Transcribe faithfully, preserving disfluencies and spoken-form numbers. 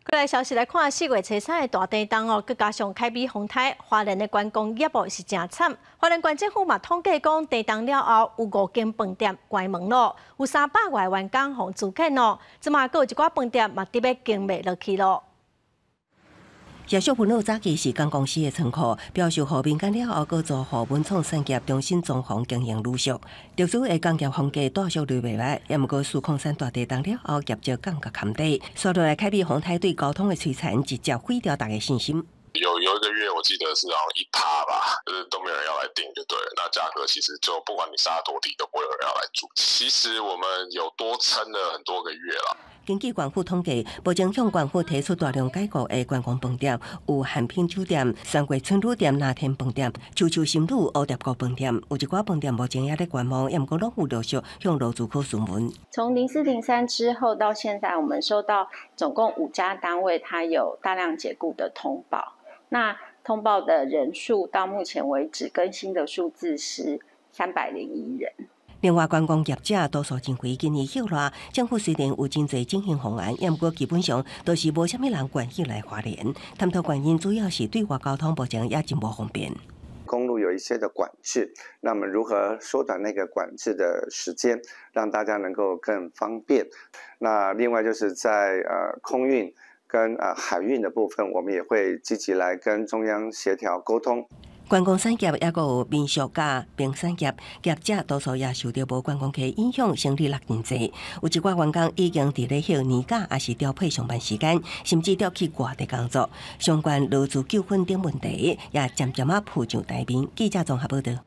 过来消息来看，四月初三的大地震哦，佮加上凯比风台，花莲的观光业务是真惨。花莲县政府嘛统计讲，地震了后有五间饭店关门咯，有三百外员工互资遣哦，即嘛佮有一寡饭店嘛直要经袂落去咯。 社宿分路早期是港公司的仓库，标售互民间了后，搁做互文创产业重新装潢经营愈俗。特殊的工业风格大属类袂歹，也毋过四空山大地震了后，业者感觉坎底，刷落来凯比风台对交通的摧残，直接毁掉大家信心。 有有一个月，我记得是好像一趴吧，就是都没有人要来订，就对了。那价格其实就不管你杀多低，都不会有人要来住。其实我们有多撑了很多个月了。 根据县府统计，目前向县府提出大量改革的观光饭店，有汉品酒店、三桂春旅店、那天饭店、秋秋新旅、蝴蝶谷饭店，有一寡饭店目前也在观望，也毋过拢有陆续向楼主科询问。 从零四零三之后到现在，我们收到总共五家单位，它有大量解雇的通报。那通报的人数到目前为止更新的数字是三百零一人。 另外，观光业者多数认为，今年后来政府虽然有真侪整形方案，也毋过基本上都是无虾米人愿意来花莲。探讨原因主要是对外交通目前也真无方便。 公路有一些的管制，那么如何缩短那个管制的时间，让大家能够更方便？那另外就是在呃空运跟呃海运的部分，我们也会积极来跟中央协调沟通。 观光产业也有民宿甲冰产业业者，多数也受到无观光客影响，生理力真济。有一寡员工已经伫咧休年假，也是调配上班时间，甚至调去外地工作。相关劳资纠纷等问题也渐渐啊浮上台面。记者综合报道。